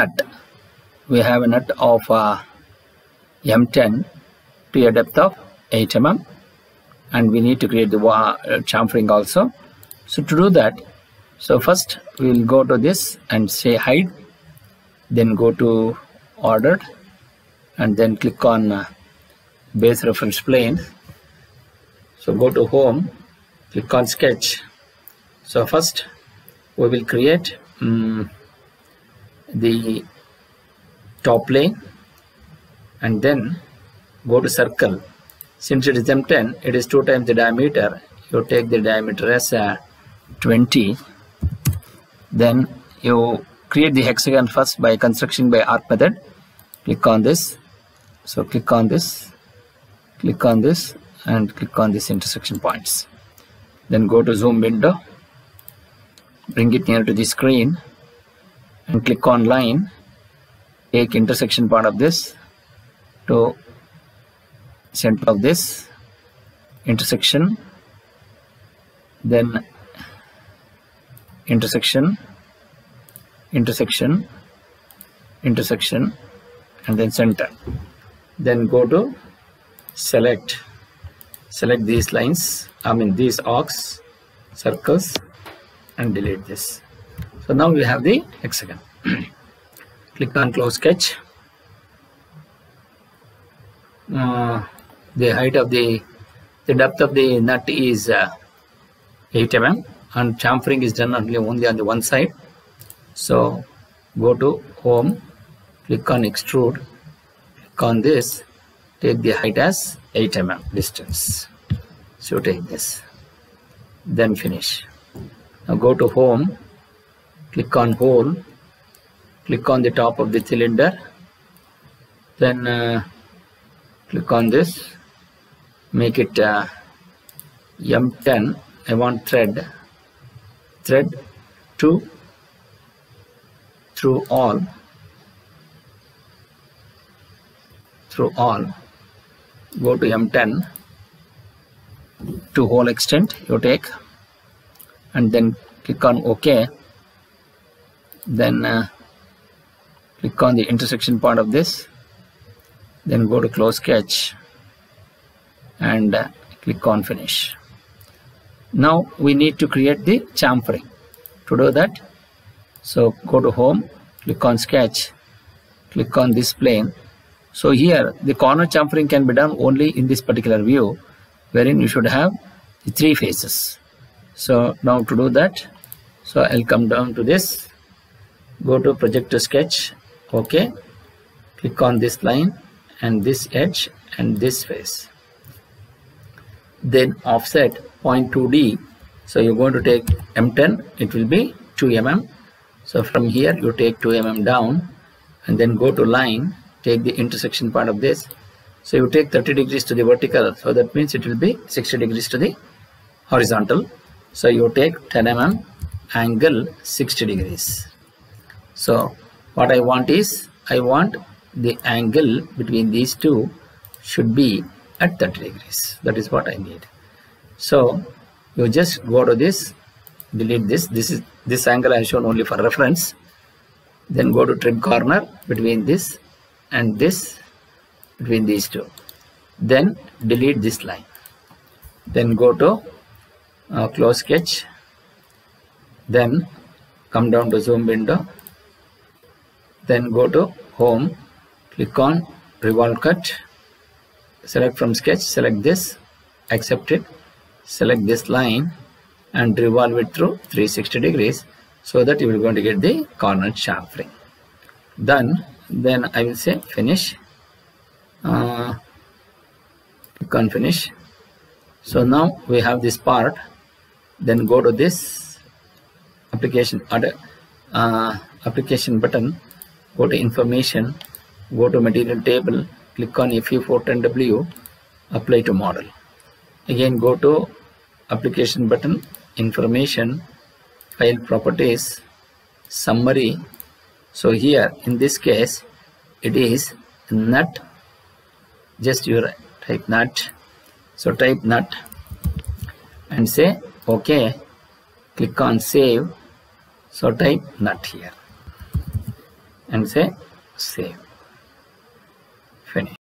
nut. We have a nut of M10 to a depth of 8 mm, and we need to create the chamfering also. So to do that, so first we will go to this and say hide, then go to ordered, and then click on base reference plane. So go to home, click on sketch. So first we will create the top plane, and then go to circle. Since it is M10, it is 2 times the diameter. You take the diameter as 20. Then you create the hexagon first by construction by arc method. Click on this. So click on this, and click on these intersection points. Then go to zoom window, bring it near to the screen, and click on line. Take intersection part of this to center of this intersection, then intersection, and then center. Then go to select these lines, these arcs, circles, and delete this. So now we have the hexagon. Click on close sketch. The height of the depth of the nut is 8 mm, and chamfering is done only on the one side. So go to home, click on extrude, click on this, take the height as 8 mm distance. So take this, then finish. Now go to home, click on hole, click on the top of the cylinder, then click on this, make it M10. I want thread 2 through all, go to M10 to whole extent you take, and then click on OK. Then click on the intersection part of this, then go to close sketch and click on finish. Now we need to create the chamfering. To do that, so go to home, click on sketch, click on this plane. So here the corner chamfering can be done only in this particular view, wherein you should have the 3 faces. So now to do that, so I'll come down to this, go to project to sketch, OK, click on this line and this edge and this face, then offset 0.2D. So you're going to take M10, it will be 2 mm. So from here you take 2 mm down, and then go to line, take the intersection part of this. So you take 30 degrees to the vertical, so that means it will be 60 degrees to the horizontal. So you take 10 mm, angle 60 degrees. So what I want is, I want the angle between these two should be at 30 degrees. That is what I need. So you just go to this, delete this. This angle I have shown only for reference. Then go to trim corner between this and this, between these two. Then delete this line. Then go to close sketch. Then come down to zoom window. Then go to home, click on revolve cut, select from sketch, select this, accept it, select this line and revolve it through 360 degrees, so that you will going to get the corner chamfering. Done. Then I will say finish, click on finish. So now we have this part. Then go to this application button, go to information, go to material table, click on FE410W, apply to model. Again go to application button, information, file properties, summary. So here in this case it is nut, just you type nut. So type nut and say OK, click on save. So type nut here and say save. Finish.